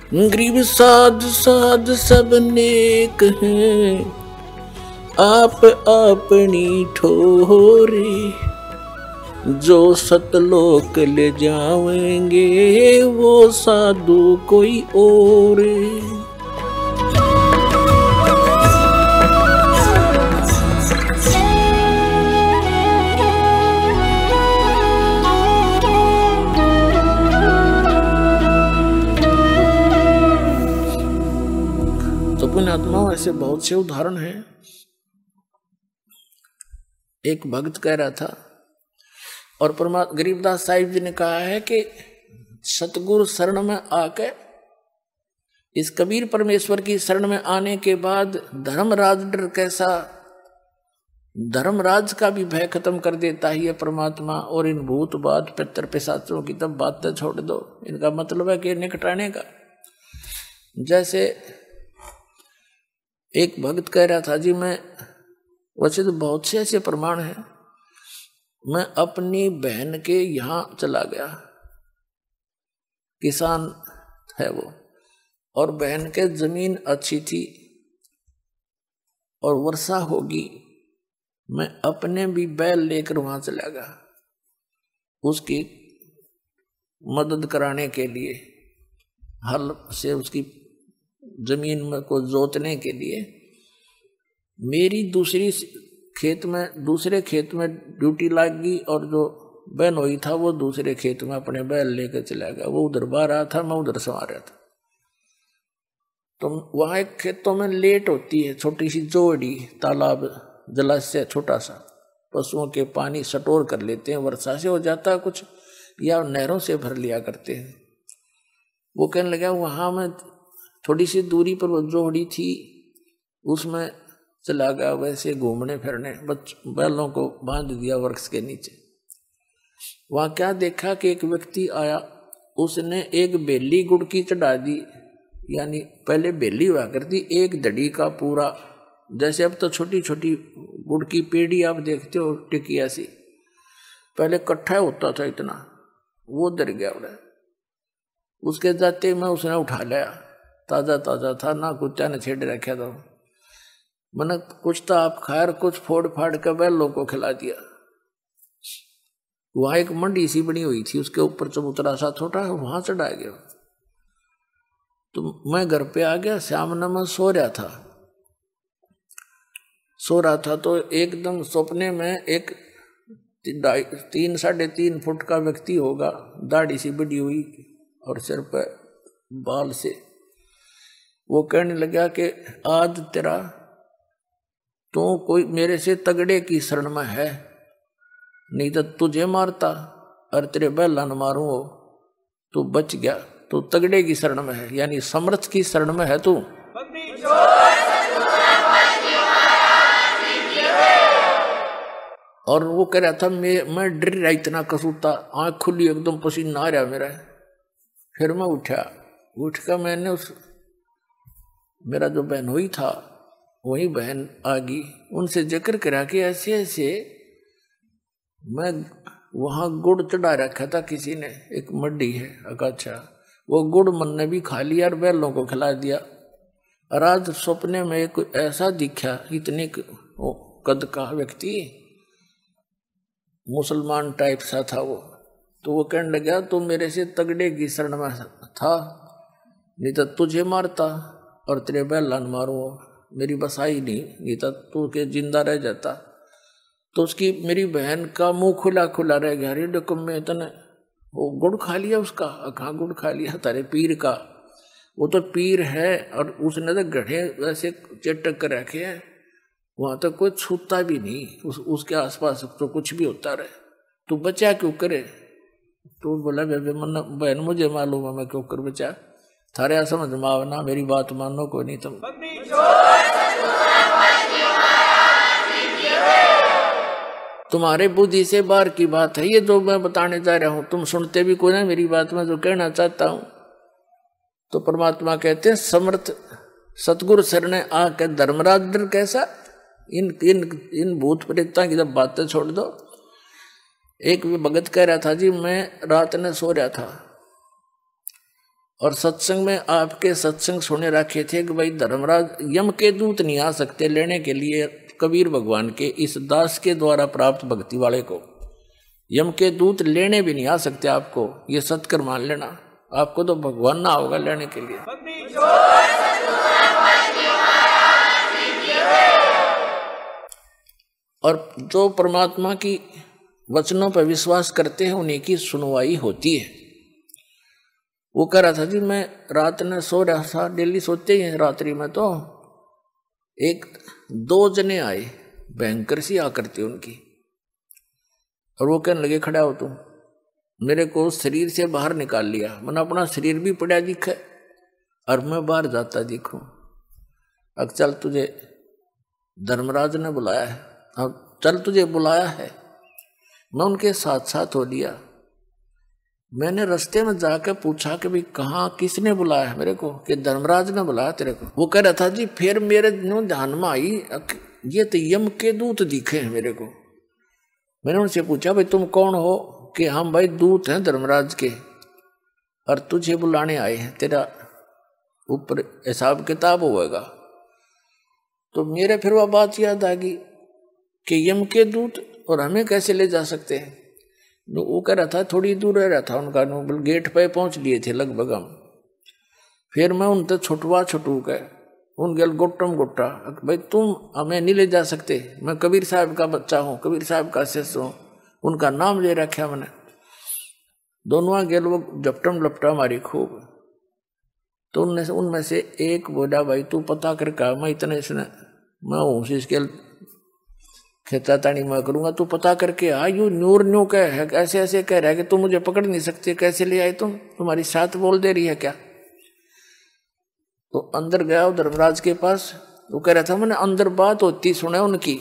गरीब साध साध सब नेक हैं, आप अपनी ठोरे, जो सतलोक ले जाएंगे वो साधु कोई और। तो पुण्यात्माओं ऐसे बहुत से उदाहरण हैं। एक भक्त कह रहा था और गरीबदास साहिब जी ने कहा है कि सतगुरु शरण में आके, इस कबीर परमेश्वर की शरण में आने के बाद धर्मराज डर कैसा, धर्मराज का भी भय खत्म कर देता ही है परमात्मा। और इन भूत बात पितर पिशाचों की तब बातें छोड़ दो, इनका मतलब है कि निकटाने का। जैसे एक भक्त कह रहा था जी, मैं वैसे तो बहुत से ऐसे प्रमाण हैं, मैं अपनी बहन के यहाँ चला गया, किसान है वो, और बहन के जमीन अच्छी थी और वर्षा होगी, मैं अपने भी बैल लेकर वहां चला गया उसकी मदद कराने के लिए, हल से उसकी जमीन में को जोतने के लिए। मेरी दूसरे खेत में ड्यूटी लग गई और जो बहनोई था वो दूसरे खेत में अपने बैल लेकर चला गया। वो उधर बाहर रहा था, मैं उधर सो रहा था। तो वहां एक खेतों में लेट होती है, छोटी सी जोड़ी, तालाब जलाशय छोटा सा, पशुओं के पानी स्टोर कर लेते हैं, वर्षा से हो जाता है कुछ, या नहरों से भर लिया करते हैं। वो कहने लगा वहां में थोड़ी सी दूरी पर वो जोड़ी थी, उसमें चला गया वैसे घूमने फिरने, बैलों को बांध दिया वृक्ष के नीचे। वहां क्या देखा कि एक व्यक्ति आया, उसने एक बेली गुड़ की चढ़ा दी, यानी पहले बेली हुआ करती एक दड़ी का पूरा, जैसे अब तो छोटी छोटी गुड़ की पेड़ी आप देखते हो टिकिया सी, पहले इकट्ठा होता था इतना, वो डर गया उड़ा। उसके जाते में उसने उठा लिया, ताजा ताजा था ना, कुत्ता ने छेड़ रखा था। मैंने कुछ तो आप खैर कुछ फोड़ फाड़ कर बैलों को खिला दिया। वहां एक मंडी सी बनी हुई थी, उसके ऊपर चबूतरा सा छोटा, वहां चढ़ा गया। तो मैं घर पे आ गया, सामने मैं सो रहा था तो एकदम सपने में एक 3-3.5 फुट का व्यक्ति होगा, दाढ़ी सी बड़ी हुई और सिर पर बाल से, वो कहने लगा कि आज तेरा तो कोई मेरे से तगड़े की शरण में है, नहीं तो तुझे मारता और तेरे बैला न मारूं, तू बच गया, तू तगड़े की शरण में है, यानी समर्थ की शरण में है तू। और वो कह रहा था मैं डर रहा, इतना कसूता, आंख खुली एकदम, पसीना आ रहा मेरा। फिर मैं उठ कर मैंने उस मेरा जो बहन हुई था, वही बहन आ गई, उनसे जिक्र करा कि ऐसे ऐसे मैं वहां गुड़ चढ़ा रखा था किसी ने, एक मड्डी है अकाछा, वो गुड़ मन ने भी खा लिया और बैलों को खिला दिया। और आज सपने में एक ऐसा दिखा, इतने कद का व्यक्ति, मुसलमान टाइप सा था वो। तो वो कहने लगा तो मेरे से तगड़े की शरण में था, नहीं तो तुझे मारता और तेरे बैलान मारूं, मेरी बसाई नहीं तो तू के जिंदा रह जाता। तो उसकी मेरी बहन का मुंह खुला खुला रह गया, अरे डकम में इतने वो गुड़ खा लिया उसका। कहाँ गुड़ खा लिया? तारे पीर का, वो तो पीर है और उसने तो गढ़े वैसे चटक कर रखे हैं, वहां तो कोई छूता भी नहीं, उसके आसपास तो कुछ भी होता रहे, तू बचा क्यों करे? तो बोला बहन मुझे मालूम है मैं क्यों कर बचा, थारे समझ में आवना, मेरी बात मानो कोई नहीं तुम। तुम्हारे बुद्धि से बाहर की बात है ये जो मैं बताने जा रहा हूं, तुम सुनते भी कोई ना मेरी बात में जो कहना चाहता हूं। तो परमात्मा कहते हैं समर्थ सतगुरु शरणे आके धर्मराज डर कैसा। इन भूत प्रेतों की जब बातें छोड़ दो। एक भगत कह रहा था जी, मैं रात में सो रहा था, और सत्संग में आपके सत्संग सुने रखे थे कि भाई धर्मराज यम के दूत नहीं आ सकते लेने के लिए कबीर भगवान के इस दास के द्वारा प्राप्त भक्ति वाले को। यम के दूत लेने भी नहीं आ सकते आपको, ये सत्कर मान लेना। आपको तो भगवान ना होगा लेने के लिए। और जो परमात्मा की वचनों पर विश्वास करते हैं उन्हीं की सुनवाई होती है। वो कह रहा था जी मैं रात में सो रहा था, डेली सोते ही हैं रात्रि में, तो एक 2 जने आए, भयंकर सी आकृति उनकी, और वो कहने लगे खड़ा हो तुम। मेरे को शरीर से बाहर निकाल लिया, मैंने अपना शरीर भी पड़ा दिखे और मैं बाहर जाता दिखूं। अब चल तुझे धर्मराज ने बुलाया है, अब चल तुझे बुलाया है। मैं उनके साथ साथ हो लिया। मैंने रास्ते में जाकर पूछा कि भाई कहाँ किसने बुलाया है मेरे को, कि धर्मराज ने बुलाया तेरे को। वो कह रहा था जी फिर मेरे ध्यान में आई ये तो यम के दूत दिखे हैं मेरे को। मैंने उनसे पूछा भाई तुम कौन हो, कि हम भाई दूत हैं धर्मराज के और तुझे बुलाने आए हैं, तेरा ऊपर हिसाब किताब होगा। तो मेरे फिर वह बात याद आ गई कि यम के दूत और हमें कैसे ले जा सकते हैं। वो कह रहा था थोड़ी दूर रह रहा था उनका, गेट पे पहुंच लिए थे लगभग हम। फिर मैं उनसे छुटवा के उन गल गोटम गोटा, भाई तुम हमें नहीं ले जा सकते, मैं कबीर साहब का बच्चा हूँ, कबीर साहब का शिष्य हूँ, उनका नाम ले रखा मैंने। दोनों गेल वो झपटम लपटा मारी खूब। तो उनमें से एक बोला भाई तू पता कर कहा, मैं इतने इसने मैं हूँ इसके खेता तानी मैं करूंगा, तू पता करके आ। यू न्यूर न्यू कह है, ऐसे ऐसे कह रहा है कि तुम मुझे पकड़ नहीं सकते, कैसे ले आए तुम, तुम्हारी साथ बोल दे रही है क्या। तो अंदर गया धर्मराज के पास, वो कह रहा था मैंने अंदर बात होती सुना उनकी।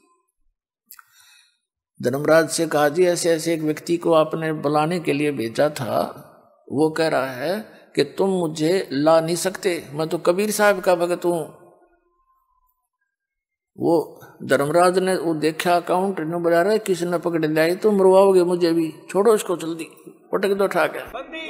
धर्मराज से कहा जी ऐसे ऐसे एक व्यक्ति को आपने बुलाने के लिए भेजा था, वो कह रहा है कि तुम मुझे ला नहीं सकते, मैं तो कबीर साहब का भगत हूं। वो धर्मराज ने वो देखा अकाउंट ने बजा रहा है किसने पकड़ लिया, तुम मरवाओगे मुझे भी, छोड़ो इसको जल्दी, पटक दो उठा के।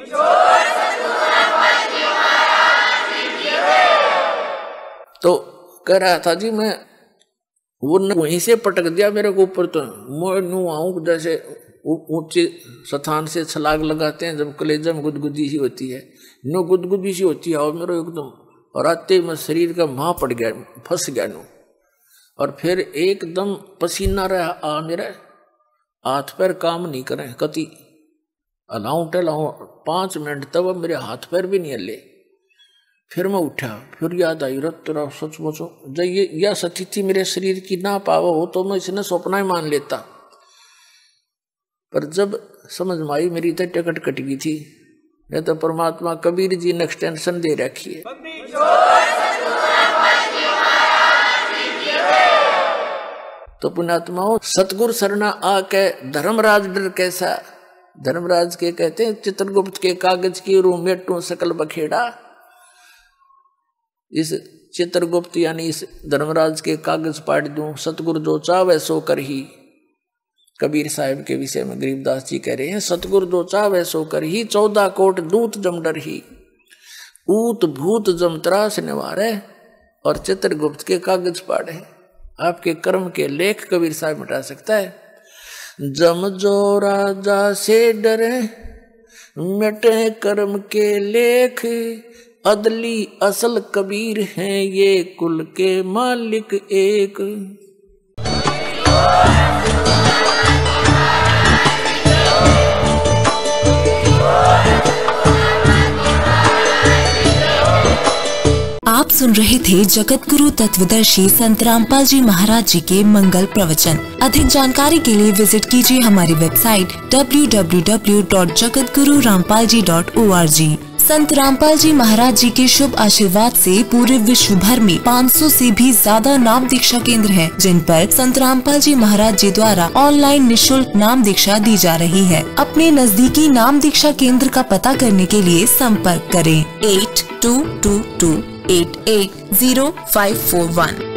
तो कह रहा था जी मैं वो वहीं से पटक दिया मेरे को ऊपर। तो मैं यूं आऊं जैसे ऊंचे स्थान से छलांग लगाते हैं जब कलेजा में गुदगुदी सी होती है, नो गुदगुदी सी होती है और मेरे एकदम, और आते में शरीर का मां पड़ गया, फंस गया नो। और फिर एकदम पसीना रहा आ, मेरा हाथ पैर काम नहीं करें, कति अलाऊं टलाऊं 5 मिनट तब अब मेरे हाथ पैर भी नहीं हले। फिर मैं उठा, फिर याद आई रत तेरा सचमुच जब ये यह स्थिति मेरे शरीर की ना पावा हो तो मैं इसने सपना ही मान लेता। पर जब समझ में आई मेरी तो टिकट कट गई थी, नहीं तो परमात्मा कबीर जी ने एक्सटेंशन दे रखी है। तो पुण्यात्माओं सतगुरु सरना आके धर्मराज डर कैसा। धर्मराज के कहते हैं चित्रगुप्त के कागज की रू मेटू सकल बखेड़ा। इस चित्रगुप्त यानी इस धर्मराज के कागज पाट दूं, सतगुरु जो चावे सो कर ही। कबीर साहब के विषय में गरीबदास जी कह रहे हैं सतगुरु जो चावे सो कर ही, 14 कोट दूत जम डर ही, ऊत भूत जम त्रास निवारे। और चित्रगुप्त के कागज पाड़े, आपके कर्म के लेख कबीर साहब मिटा सकता है। जम जो राजा से डरे मिटे कर्म के लेख, अदली असल कबीर हैं ये कुल के मालिक एक। आप सुन रहे थे जगत गुरु तत्वदर्शी संत रामपाल जी महाराज जी के मंगल प्रवचन। अधिक जानकारी के लिए विजिट कीजिए हमारी वेबसाइट www.jagatgururampalji.org। संत रामपाल जी महाराज जी के शुभ आशीर्वाद से पूरे विश्व भर में 500 से भी ज्यादा नाम दीक्षा केंद्र हैं, जिन पर संत रामपाल जी महाराज जी द्वारा ऑनलाइन निशुल्क नाम दीक्षा दी जा रही है। अपने नजदीकी नाम दीक्षा केंद्र का पता करने के लिए संपर्क करें 8222880541।